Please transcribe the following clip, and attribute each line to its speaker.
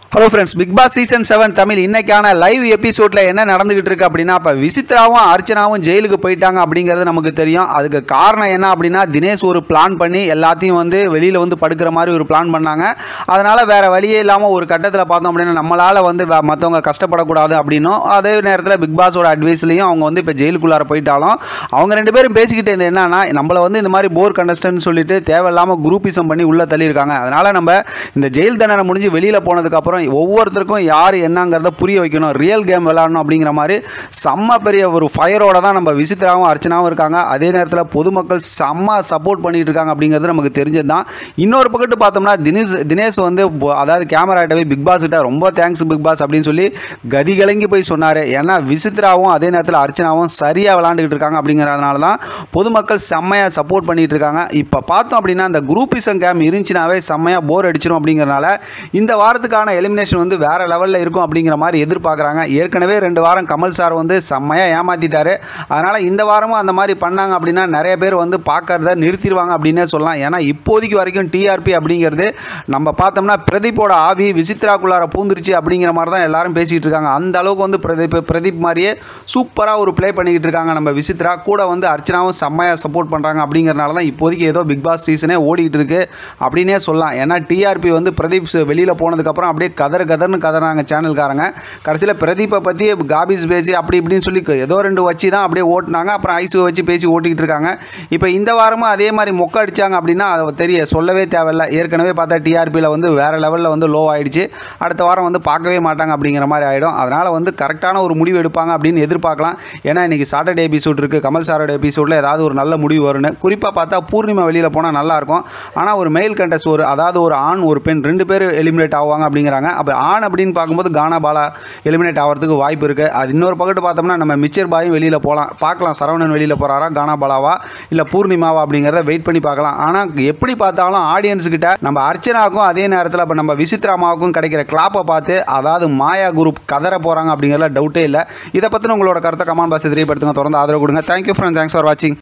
Speaker 1: Hello friends, Bigg Boss season 7 Tamil இன்னைக்கான live எபிசோடில் என்ன நடந்துகிட்டு இருக்கு அப்படின்னா, இப்போ விசித்ராவும் அர்ச்சனாவும் ஜெயிலுக்கு போயிட்டாங்க அப்படிங்கிறது நமக்கு தெரியும். அதுக்கு காரணம் என்ன அப்படின்னா, தினேஷ் ஒரு பிளான் பண்ணி எல்லாத்தையும் வெளியில் படுக்கிற மாதிரி ஒரு பிளான் பண்ணாங்க. அதனால் வேறு வழியே இல்லாமல் ஒரு கட்டத்தில் பார்த்தோம் அப்படின்னா, நம்மளால் மற்றவங்க கஷ்டப்படக்கூடாது அப்படின்னும், அதே நேரத்தில் பிக் பாஸோட அட்வைஸ்லையும் அவங்க இப்போ ஜெயிலுக்குள்ளார போயிட்டாலும், அவங்க ரெண்டு பேரும் பேசிக்கிட்டு இருந்தது என்னன்னா, நம்மளை இந்த மாதிரி போர் கண்டஸ்டன்ட் சொல்லிட்டு தேவையில்லாமல் குரூப்பிசம் பண்ணி உள்ளே தள்ளியிருக்காங்க. அதனால் நம்ம இந்த ஜெயில் தண்டனை முடிஞ்சு வெளியில் போனதுக்கப்புறம் ஒவ்வொருத்தருக்கும் யார் என்னங்கிறத புரிய வைக்கணும், ரியல் கேம் விளையாடணும் அப்படிங்கிற மாதிரி செம்ம பெரிய ஒரு ஃபயரோட தான் நம்ம விசித்ராவும் அர்ச்சனாவும் இருக்காங்க. அதே நேரத்தில் பொதுமக்கள் செம்ம சப்போர்ட் பண்ணிட்டு இருக்காங்க அப்படிங்கிறது நமக்கு தெரிஞ்சது தான். இன்னொரு பக்கத்து பார்த்தோம்னா தினேஷ் அதாவது கேமராட்டவே பிக் பாஸ் கிட்ட ரொம்ப தேங்க்ஸ் பிக் பாஸ் அப்படின்னு சொல்லி கதி கலங்கி போய் சொன்னார். ஏன்னா விசித்ராவும் அதே நேரத்தில் அர்ச்சனாவும் சரியாக விளாண்டுக்கிட்டு இருக்காங்க அப்படிங்கிறதுனால தான் பொதுமக்கள் செம்மையாக சப்போர்ட் பண்ணிட்டு இருக்காங்க. இப்போ பார்த்தோம் அப்படின்னா இந்த குரூப்பிசம் கேம் இருந்துச்சுனாவே செம்மையாக போர் அடிச்சிடும் அப்படிங்கிறனால இந்த வாரத்துக்கான எலிமினேஷன் வேற லெவலில் இருக்கும் அப்படிங்கிற மாதிரி எதிர்பார்க்குறாங்க. ஏற்கனவே 2 வாரம் கமல் சார் செம்மையாக ஏமாத்திட்டாரு. அதனால் இந்த வாரமும் அந்த மாதிரி பண்ணாங்க அப்படின்னா நிறைய பேர் பார்க்கறத நிறுத்திடுவாங்க அப்படின்னே சொல்லலாம். ஏன்னா இப்போதைக்கு வரைக்கும் டிஆர்பி அப்படிங்கிறது நம்ம பார்த்தோம்னா பிரதீப்போட ஆவி விசித்ராக்குள்ளார பூந்துருச்சு அப்படிங்கிற மாதிரி தான் எல்லாரும் பேசிகிட்டு இருக்காங்க. அந்த அளவுக்கு பிரதீப் மாதிரியே சூப்பராக ஒரு ப்ளே பண்ணிக்கிட்டு இருக்காங்க நம்ம விசித்ரா. கூட அர்ச்சனாவும் செம்மையாக சப்போர்ட் பண்ணுறாங்க அப்படிங்கிறனால தான் இப்போதைக்கு ஏதோ பிக் பாஸ் சீசனே ஓடிக்கிட்டு இருக்கு அப்படின்னே சொல்லலாம். ஏன்னா டிஆர்பி பிரதீப் வெளியில் போனதுக்கப்புறம் அப்படியே கதர்னு கதறாங்க சேனல்காரங்க. கடைசியில் பிரதீப்பை பற்றி காபிஸ் பேசி அப்படி இப்படின்னு சொல்லி ஏதோ 2 வச்சு தான் அப்படியே ஓட்டினாங்க. அப்புறம் ஐஸுவை வச்சு பேசி ஓட்டிக்கிட்டு இருக்காங்க. இப்போ இந்த வாரமும் அதே மாதிரி மொக்க அடித்தாங்க அப்படின்னா அதை சொல்லவே தேவையில்லை. ஏற்கனவே பார்த்தா டிஆர்பியில் வேறு லெவலில் லோ ஆகிடுச்சு. அடுத்த வாரம் பார்க்கவே மாட்டாங்க அப்படிங்கிற மாதிரி ஆகிடும். அதனால் கரெக்டான ஒரு முடிவு எடுப்பாங்க அப்படின்னு எதிர்பார்க்கலாம். ஏன்னா இன்றைக்கி சாட்டர்டே எபிசோட் இருக்குது. கமல் சாரோட எபிசோடில் ஏதாவது ஒரு நல்ல முடிவு வரும்னு. குறிப்பாக பார்த்தா பூர்ணிமா வெளியில் போனால் நல்லாயிருக்கும். ஆனால் ஒரு மெயில் கண்டஸ்ட் அதாவது ஒரு ஆண் ஒரு பெண் 2 பேர் எலிமினேட் ஆவாங்க அப்படிங்கிறாங்க. அப்போ ஆண் அப்படின்னு பார்க்கும்போது கானா பாலா எலிமினேட் ஆகிறதுக்கு வாய்ப்பு இருக்குது. அது இன்னொரு பக்கத்து பார்த்தோம்னா நம்ம மிச்சர் பாயும் வெளியில் பார்க்கலாம். சரவணன் வெளியில் போகிறாரா, கானா பாலாவா இல்லை பூர்ணிமாவா அப்படிங்கிறத வெயிட் பண்ணி பார்க்கலாம். ஆனால் எப்படி பார்த்தாலும் ஆடியன்ஸுக்கிட்ட நம்ம அர்ச்சனாவுக்கும் அதே நேரத்தில் இப்போ நம்ம விசித்ராமாவுக்கும் கிடைக்கிற கிளாப்பை பார்த்து அதாவது மாயா குரூப் கதற போகிறாங்க அப்படிங்கிறதுல டவுட்டே இல்லை. இதை பற்றின உங்களோட கருத்தை கமெண்ட் பாக்ஸில் தெரியப்படுத்துங்க. தொடர்ந்து ஆதரவு கொடுங்க. தேங்க்யூ ஃப்ரெண்ட்ஸ், தேங்க்ஸ் ஃபார் வாட்சிங்.